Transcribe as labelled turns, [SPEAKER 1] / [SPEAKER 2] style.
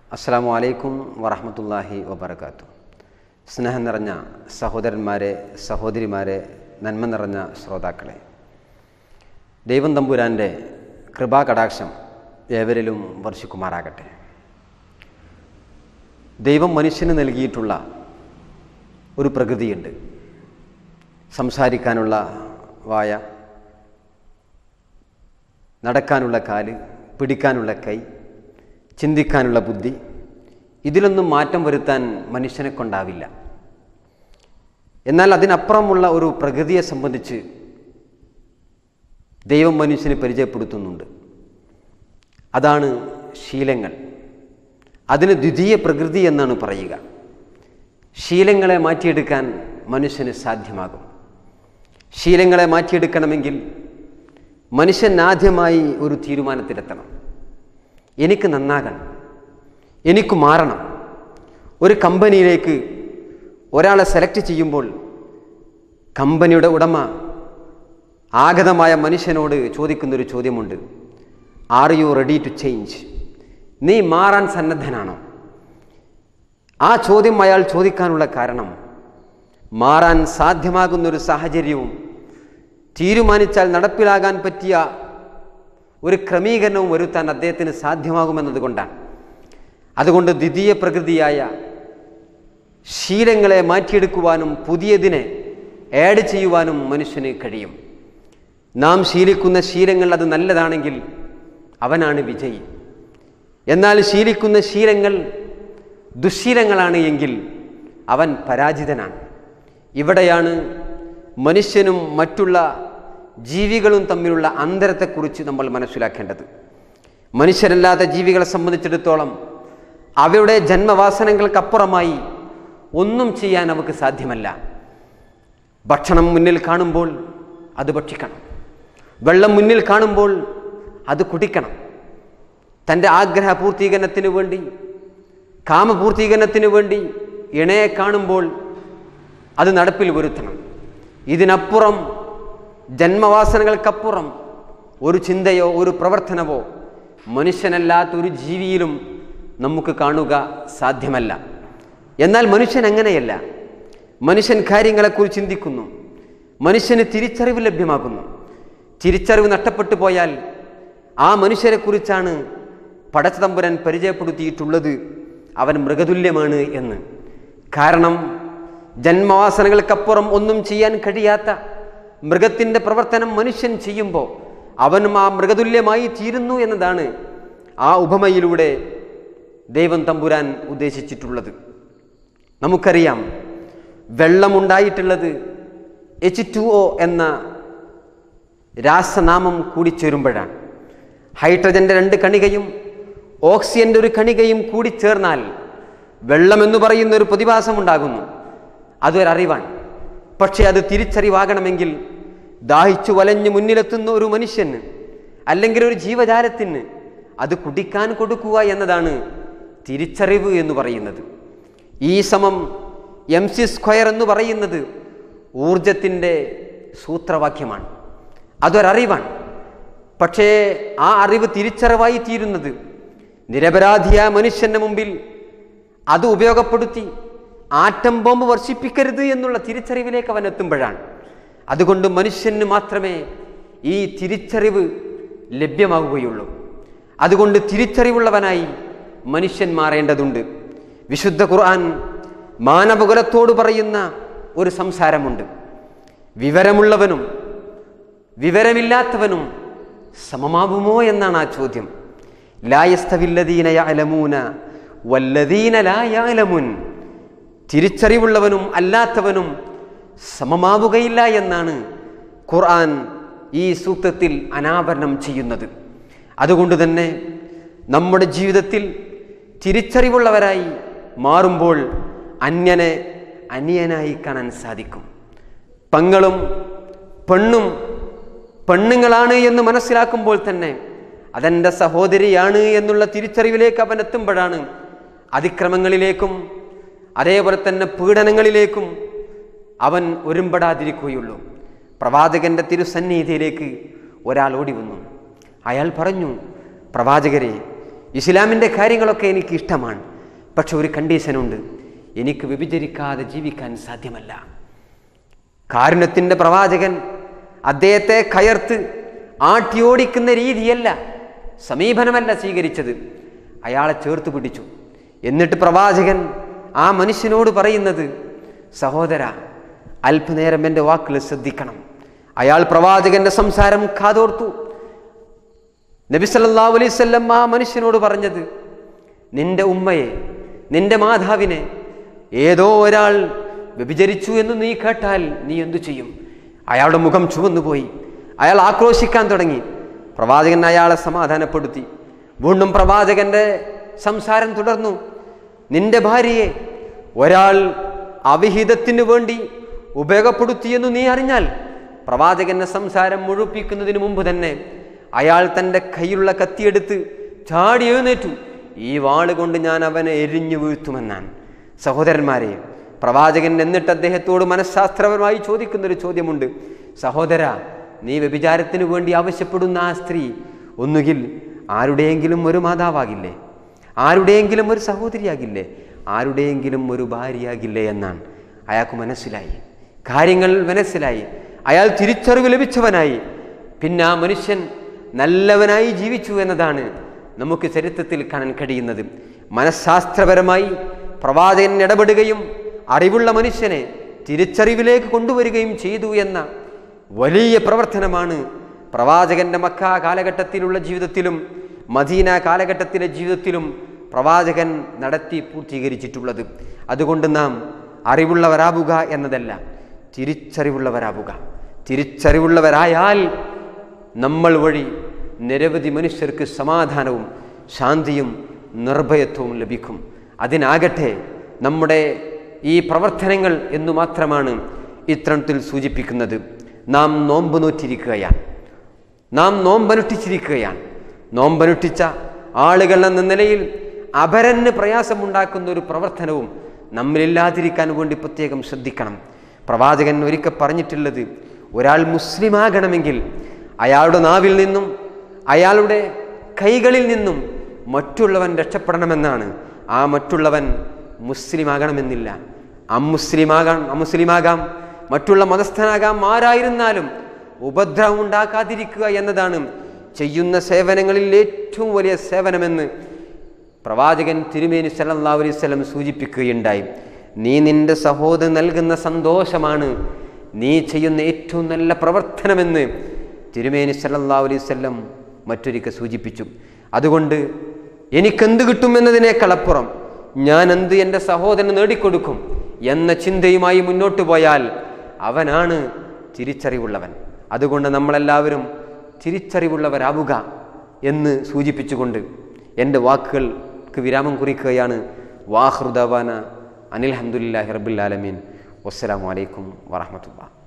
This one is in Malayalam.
[SPEAKER 1] അസ്സലാമു അലൈക്കും വറഹ്മത്തുള്ളാഹി വബറകാതുഹു. സ്നേഹം നിറഞ്ഞ സഹോദരന്മാരെ, സഹോദരിമാരെ, നന്മ നിറഞ്ഞ ശ്രോതാക്കളെ, ദൈവം തമ്പുരാൻ്റെ കൃപാകടാക്ഷം ഏവരിലും വർഷിക്കുമാറാകട്ടെ. ദൈവം മനുഷ്യന് നൽകിയിട്ടുള്ള ഒരു പ്രകൃതിയുണ്ട്. സംസാരിക്കാനുള്ള വായ, നടക്കാനുള്ള കാല്, പിടിക്കാനുള്ള കൈ, ചിന്തിക്കാനുള്ള ബുദ്ധി. ഇതിലൊന്നും മാറ്റം വരുത്താൻ മനുഷ്യനെ കൊണ്ടാവില്ല. എന്നാൽ അതിനപ്പുറമുള്ള ഒരു പ്രകൃതിയെ സംബന്ധിച്ച് ദൈവം മനുഷ്യന് പരിചയപ്പെടുത്തുന്നുണ്ട്. അതാണ് ശീലങ്ങൾ. അതിന് ദ്വിതീയ പ്രകൃതി എന്നാണ് പറയുക. ശീലങ്ങളെ മാറ്റിയെടുക്കാൻ മനുഷ്യന് സാധ്യമാകും. ശീലങ്ങളെ മാറ്റിയെടുക്കണമെങ്കിൽ മനുഷ്യൻ ആദ്യമായി ഒരു തീരുമാനത്തിലെത്തണം. എനിക്ക് നന്നാകണം, എനിക്ക് മാറണം. ഒരു കമ്പനിയിലേക്ക് ഒരാളെ സെലക്ട് ചെയ്യുമ്പോൾ കമ്പനിയുടെ ഉടമ ആഗതമായ മനുഷ്യനോട് ചോദിക്കുന്നൊരു ചോദ്യമുണ്ട്: are you ready to change? നീ മാറാൻ സന്നദ്ധനാണോ? ആ ചോദ്യം അയാൾ ചോദിക്കാനുള്ള കാരണം, മാറാൻ സാധ്യമാകുന്നൊരു സാഹചര്യവും തീരുമാനിച്ചാൽ നടപ്പിലാകാൻ പറ്റിയ ഒരു ക്രമീകരണവും വരുത്താൻ അദ്ദേഹത്തിന് സാധ്യമാകുമെന്നതുകൊണ്ടാണ്. അതുകൊണ്ട് ദ്വിതീയ പ്രകൃതിയായ ശീലങ്ങളെ മാറ്റിയെടുക്കുവാനും പുതിയതിനെ ആഡ് ചെയ്യുവാനും മനുഷ്യന് കഴിയും. നാം ശീലിക്കുന്ന ശീലങ്ങൾ അത് നല്ലതാണെങ്കിൽ അവനാണ് വിജയി. എന്നാൽ ശീലിക്കുന്ന ശീലങ്ങൾ ദുശ്ശീലങ്ങളാണ് എങ്കിൽ അവൻ പരാജിതനാണ്. ഇവിടെയാണ് മനുഷ്യനും മറ്റുള്ള ജീവികളും തമ്മിലുള്ള അന്തരത്തെക്കുറിച്ച് നമ്മൾ മനസ്സിലാക്കേണ്ടത്. മനുഷ്യരല്ലാത്ത ജീവികളെ സംബന്ധിച്ചിടത്തോളം അവയുടെ ജന്മവാസനകൾക്കപ്പുറമായി ഒന്നും ചെയ്യാൻ അവർക്ക് സാധ്യമല്ല. ഭക്ഷണം മുന്നിൽ കാണുമ്പോൾ അത് ഭക്ഷിക്കണം, വെള്ളം മുന്നിൽ കാണുമ്പോൾ അത് കുടിക്കണം. തൻ്റെ ആഗ്രഹ പൂർത്തീകരണത്തിന് വേണ്ടി, കാമപൂർത്തീകരണത്തിന് വേണ്ടി ഇണയെ കാണുമ്പോൾ അത് നടപ്പിൽ വരുത്തണം. ഇതിനപ്പുറം, ജന്മവാസനകൾക്കപ്പുറം ഒരു ചിന്തയോ ഒരു പ്രവർത്തനമോ മനുഷ്യനല്ലാത്തൊരു ജീവിയിലും നമുക്ക് കാണുക സാധ്യമല്ല. എന്നാൽ മനുഷ്യൻ അങ്ങനെയല്ല. മനുഷ്യൻ കാര്യങ്ങളെക്കുറിച്ച് ചിന്തിക്കുന്നു, മനുഷ്യന് തിരിച്ചറിവ് ലഭ്യമാകുന്നു. തിരിച്ചറിവ് നഷ്ടപ്പെട്ടു പോയാൽ ആ മനുഷ്യരെക്കുറിച്ചാണ് പടച്ചതമ്പുരാൻ പരിചയപ്പെടുത്തിയിട്ടുള്ളത് അവൻ മൃഗതുല്യമാണ് എന്ന്. കാരണം ജന്മവാസനകൾക്കപ്പുറം ഒന്നും ചെയ്യാൻ കഴിയാത്ത മൃഗത്തിൻ്റെ പ്രവർത്തനം മനുഷ്യൻ ചെയ്യുമ്പോൾ അവനും ആ മൃഗതുല്യമായി തീരുന്നു എന്നതാണ് ആ ഉപമയിലൂടെ ദൈവം തമ്പുരാൻ ഉദ്ദേശിച്ചിട്ടുള്ളത്. നമുക്കറിയാം, വെള്ളമുണ്ടായിട്ടുള്ളത് H2O എന്ന രാസനാമം കൂടിച്ചേരുമ്പോഴാണ്. ഹൈഡ്രജൻ്റെ 2 കണികയും ഓക്സിജൻ്റെ 1 കണികയും കൂടി ചേർന്നാൽ വെള്ളമെന്ന് പറയുന്ന ഒരു പ്രതിഭാസമുണ്ടാകുന്നു. അതൊരറിവാണ്. പക്ഷേ അത് തിരിച്ചറിവാകണമെങ്കിൽ ദാഹിച്ചു വലഞ്ഞ് മുന്നിലെത്തുന്ന ഒരു മനുഷ്യന് അല്ലെങ്കിൽ ഒരു ജീവജാലത്തിന് അത് കുടിക്കാൻ കൊടുക്കുക എന്നതാണ് തിരിച്ചറിവ് എന്ന് പറയുന്നത്. E=mc² എന്ന് പറയുന്നത് ഊർജത്തിൻ്റെ സൂത്രവാക്യമാണ്. അതൊരറിവാണ്. പക്ഷേ ആ അറിവ് തിരിച്ചറിവായി തീരുന്നത് നിരപരാധിയായ മനുഷ്യൻ്റെ മുമ്പിൽ അത് ഉപയോഗപ്പെടുത്തി ആറ്റം ബോംബ് വർഷിപ്പിക്കരുത് എന്നുള്ള തിരിച്ചറിവിലേക്ക് അവൻ എത്തുമ്പോഴാണ്. അതുകൊണ്ട് മനുഷ്യന് മാത്രമേ ഈ തിരിച്ചറിവ് ലഭ്യമാവുകയുള്ളൂ. അതുകൊണ്ട് തിരിച്ചറിവുള്ളവനായി മനുഷ്യൻ മാറേണ്ടതുണ്ട്. വിശുദ്ധ ഖുർആൻ മാനവകുലത്തോട് പറയുന്ന ഒരു സംസാരമുണ്ട്: വിവരമുള്ളവനും വിവരമില്ലാത്തവനും സമമാവുമോ എന്നാണ് ആ ചോദ്യം. ലാ യസ്തവില്ലദീന യഅലമൂന വല്ലദീന ലാ യഅലമൂൻ. തിരിച്ചറിവുള്ളവനും അല്ലാത്തവനും സമമാവുകയില്ല എന്നാണ് ഖുർആൻ ഈ സൂക്തത്തിൽ അനാവരണം ചെയ്യുന്നത്. അതുകൊണ്ട് തന്നെ നമ്മുടെ ജീവിതത്തിൽ തിരിച്ചറിവുള്ളവരായി മാറുമ്പോൾ അന്യനെ അന്യനായി കാണാൻ സാധിക്കും. പെങ്ങളും പെണ്ണും പെണ്ണുങ്ങളാണ് എന്ന് മനസ്സിലാക്കുമ്പോൾ തന്നെ അതെൻ്റെ സഹോദരിയാണ് എന്നുള്ള തിരിച്ചറിവിലേക്ക് അവൻ എത്തുമ്പോഴാണ് അതിക്രമങ്ങളിലേക്കും അതേപോലെ തന്നെ പീഡനങ്ങളിലേക്കും അവൻ ഒരുമ്പെടാതിരിക്കുകയുള്ളൂ. പ്രവാചകന്റെ തിരുസന്നിധിയിലേക്ക് ഒരാൾ ഓടി വന്നു. അയാൾ പറഞ്ഞു: പ്രവാചകരെ, ഇസ്ലാമിൻ്റെ കാര്യങ്ങളൊക്കെ എനിക്ക് ഇഷ്ടമാണ്. പക്ഷെ ഒരു കണ്ടീഷനുണ്ട്, എനിക്ക് വ്യഭിചരിക്കാതെ ജീവിക്കാൻ സാധ്യമല്ല. കാരുണ്യത്തിൻ്റെ പ്രവാചകൻ അദ്ദേഹത്തെ കയർത്ത് ആട്ടിയോടിക്കുന്ന രീതിയല്ല, സമീപനമല്ല സ്വീകരിച്ചത്. അയാളെ ചേർത്ത് പിടിച്ചു. എന്നിട്ട് പ്രവാചകൻ ആ മനുഷ്യനോട് പറയുന്നത്, സഹോദര, അല്പനേരം എൻ്റെ വാക്കുകൾ ശ്രദ്ധിക്കണം. അയാൾ പ്രവാചകന്റെ സംസാരം കാതോർത്തു. നബി സല്ലല്ലാഹു അലൈഹി വസല്ലം ആ മനുഷ്യനോട് പറഞ്ഞത്, നിന്റെ ഉമ്മയെ, നിന്റെ മാതാവിനെ ഏതോ ഒരാൾ വ്യഭിചരിച്ചു എന്ന് നീ കേട്ടാൽ നീ എന്തു ചെയ്യും? അയാളുടെ മുഖം ചുവന്നുപോയി. അയാൾ ആക്രോശിക്കാൻ തുടങ്ങി. പ്രവാചകൻ അയാളെ സമാധാനപ്പെടുത്തി. വീണ്ടും പ്രവാചകന്റെ സംസാരം തുടർന്നു. നിന്റെ ഭാര്യയെ ഒരാൾ അവിഹിതത്തിനു വേണ്ടി ഉപയോഗപ്പെടുത്തിയെന്ന് നീ അറിഞ്ഞാൽ, പ്രവാചകന്റെ സംസാരം മുഴുപ്പിക്കുന്നതിന് മുമ്പ് തന്നെ അയാൾ തൻ്റെ കയ്യിലുള്ള കത്തിയെടുത്ത് ചാടി എഴുന്നേറ്റു. ഈ വാളുകൊണ്ട് ഞാൻ അവനെ എരിഞ്ഞു വീഴ്ത്തുമെന്നാണ്. സഹോദരന്മാരെ, പ്രവാചകൻ എന്നിട്ട് അദ്ദേഹത്തോട് മനഃശാസ്ത്രപരമായി ചോദിക്കുന്നൊരു ചോദ്യമുണ്ട്. സഹോദര, നീ വ്യഭിചാരത്തിനു വേണ്ടി ആവശ്യപ്പെടുന്ന ആ സ്ത്രീ ഒന്നുകിൽ ആരുടെയെങ്കിലും ഒരു മാതാവാകില്ലേ, ആരുടെയെങ്കിലും ഒരു സഹോദരിയാകില്ലേ, ആരുടെയെങ്കിലും ഒരു ഭാര്യയാകില്ലേ എന്നാണ്. അയാൾക്ക് മനസ്സിലായി, കാര്യങ്ങൾ മനസ്സിലായി. അയാൾ തിരിച്ചറിവ് ലഭിച്ചവനായി. പിന്നെ ആ മനുഷ്യൻ നല്ലവനായി ജീവിച്ചു എന്നതാണ് നമുക്ക് ചരിത്രത്തിൽ കാണാൻ കഴിയുന്നത്. മനഃശാസ്ത്രപരമായി പ്രവാചകൻ ഇടപെടുകയും അറിവുള്ള മനുഷ്യനെ തിരിച്ചറിവിലേക്ക് കൊണ്ടുവരികയും ചെയ്തു എന്ന വലിയ പ്രവർത്തനമാണ് പ്രവാചകന്റെ മക്ക കാലഘട്ടത്തിലുള്ള ജീവിതത്തിലും മദീന കാലഘട്ടത്തിലെ ജീവിതത്തിലും പ്രവാചകൻ നടത്തി പൂർത്തീകരിച്ചിട്ടുള്ളത്. അതുകൊണ്ട് നാം അറിവുള്ളവരാവുക എന്നതല്ല, തിരിച്ചറിവുള്ളവരാവുക. തിരിച്ചറിവുള്ളവരായാൽ നമ്മൾ വഴി നിരവധി മനുഷ്യർക്ക് സമാധാനവും ശാന്തിയും നിർഭയത്വവും ലഭിക്കും. അതിനാകട്ടെ നമ്മുടെ ഈ പ്രവർത്തനങ്ങൾ എന്നു മാത്രമാണ് ഇത്തരത്തിൽ സൂചിപ്പിക്കുന്നത്. നാം നോമ്പ് നോറ്റിരിക്കുകയാണ്, നാം നോമ്പനുഷ്ഠിച്ചിരിക്കുകയാണ്. നോമ്പനുഷ്ഠിച്ച ആളുകൾ എന്ന നിലയിൽ അപരന് പ്രയാസമുണ്ടാക്കുന്ന ഒരു പ്രവർത്തനവും നമ്മളില്ലാതിരിക്കാൻ വേണ്ടി പ്രത്യേകം ശ്രദ്ധിക്കണം. പ്രവാചകൻ ഒരിക്കൽ പറഞ്ഞിട്ടുള്ളത്, ഒരാൾ മുസ്ലിമാകണമെങ്കിൽ അയാളുടെ നാവിൽ നിന്നും അയാളുടെ കൈകളിൽ നിന്നും മറ്റുള്ളവൻ രക്ഷപ്പെടണമെന്നാണ്. ആ മറ്റുള്ളവൻ മുസ്ലിമാകണമെന്നില്ല, അമുസ്ലിമാകാം, മറ്റുള്ള മതസ്ഥനാകാം, ആരായിരുന്നാലും ഉപദ്രവം ഉണ്ടാക്കാതിരിക്കുക എന്നതാണ് ചെയ്യുന്ന സേവനങ്ങളിൽ ഏറ്റവും വലിയ സേവനമെന്ന് പ്രവാചകൻ തിരുമേനി സല്ലല്ലാഹു അലൈഹി വസല്ലം സൂചിപ്പിക്കുകയുണ്ടായി. നീ നിന്റെ സഹോദരൻ നൽകുന്ന സന്തോഷമാണ് നീ ചെയ്യുന്ന ഏറ്റവും നല്ല പ്രവർത്തനമെന്ന് തിരുമേനി സല്ലല്ലാഹു അലൈഹി വസല്ലം മറ്റൊരിക്കൽ സൂചിപ്പിച്ചു. അതുകൊണ്ട് എനിക്കെന്ത് കിട്ടുമെന്നതിനേക്കാളപ്പുറം ഞാൻ എന്ത് എൻ്റെ സഹോദരന് നേടിക്കൊടുക്കും എന്ന ചിന്തയുമായി മുന്നോട്ട് പോയാൽ അവനാണ് തിരിച്ചറിവുള്ളവൻ. അതുകൊണ്ട് നമ്മളെല്ലാവരും തിരിച്ചറിവുള്ളവരാവുക എന്ന് സൂചിപ്പിച്ചുകൊണ്ട് എൻ്റെ വാക്കുകൾക്ക് വിരാമം കുറിക്കുകയാണ്. വാഖിറു ദഅവാന അനിൽ ഹംദുലില്ലാഹി റബ്ബിൽ ആലമീൻ. വസ്സലാമു അലൈക്കും വറഹ്മത്തുള്ളാഹി.